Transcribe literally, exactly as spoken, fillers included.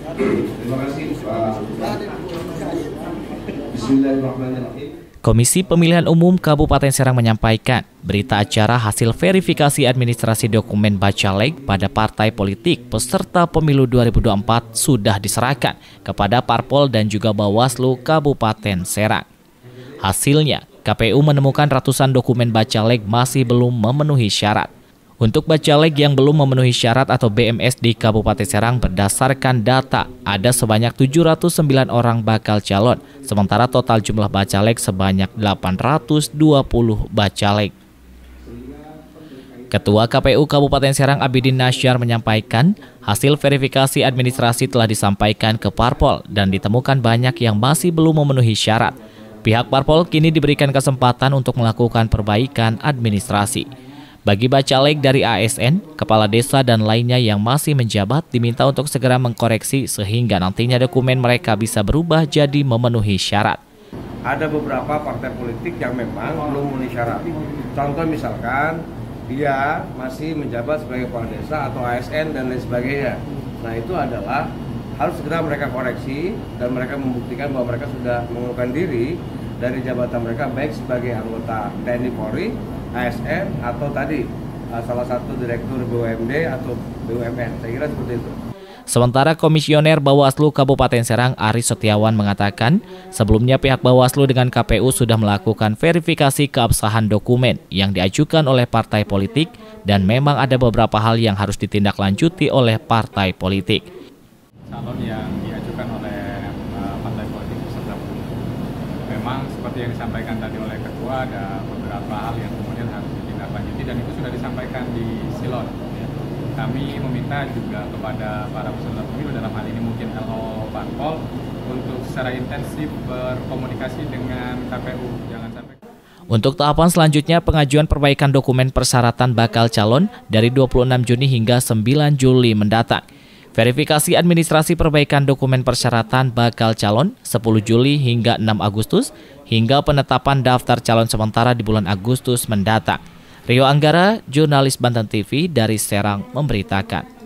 Terima kasih Pak. Bismillahirrahmanirrahim. Komisi Pemilihan Umum Kabupaten Serang menyampaikan berita acara hasil verifikasi administrasi dokumen Bacalek pada partai politik peserta pemilu dua ribu dua puluh empat sudah diserahkan kepada Parpol dan juga Bawaslu Kabupaten Serang. Hasilnya, K P U menemukan ratusan dokumen Bacalek masih belum memenuhi syarat. Untuk Bacalek yang belum memenuhi syarat atau B M S di Kabupaten Serang berdasarkan data, ada sebanyak tujuh ratus sembilan orang bakal calon, sementara total jumlah Bacalek sebanyak delapan ratus dua puluh Bacalek. Ketua K P U Kabupaten Serang Abidin Nasyar menyampaikan, hasil verifikasi administrasi telah disampaikan ke Parpol dan ditemukan banyak yang masih belum memenuhi syarat. Pihak Parpol kini diberikan kesempatan untuk melakukan perbaikan administrasi. Bagi Bacalek dari A S N, kepala desa dan lainnya yang masih menjabat diminta untuk segera mengkoreksi sehingga nantinya dokumen mereka bisa berubah jadi memenuhi syarat. Ada beberapa partai politik yang memang belum memenuhi syarat. Contoh misalkan dia masih menjabat sebagai kepala desa atau A S N dan lain sebagainya. Nah itu adalah harus segera mereka koreksi dan mereka membuktikan bahwa mereka sudah mengundurkan diri dari jabatan mereka baik sebagai anggota T N I Polri, A S N atau tadi uh, salah satu direktur B U M D atau B U M N. Saya kira seperti itu. Sementara Komisioner Bawaslu Kabupaten Serang Aris Setiawan mengatakan, sebelumnya pihak Bawaslu dengan K P U sudah melakukan verifikasi keabsahan dokumen yang diajukan oleh partai politik dan memang ada beberapa hal yang harus ditindaklanjuti oleh partai politik. Calon yang diajukan oleh uh, partai politik peserta pemilu. Memang seperti yang disampaikan tadi oleh Ketua, ada beberapa hal yang kemudian harus ditindaklanjuti dan itu sudah disampaikan di Silon. Ya. Kami meminta juga kepada para peserta pemilu dalam hal ini mungkin L O Parpol untuk secara intensif berkomunikasi dengan K P U. Jangan sampai. Untuk tahapan selanjutnya, pengajuan perbaikan dokumen persyaratan bakal calon dari dua puluh enam Juni hingga sembilan Juli mendatang. Verifikasi administrasi perbaikan dokumen persyaratan bakal calon sepuluh Juli hingga enam Agustus, hingga penetapan daftar calon sementara di bulan Agustus mendatang. Rio Anggara, jurnalis Banten T V dari Serang memberitakan.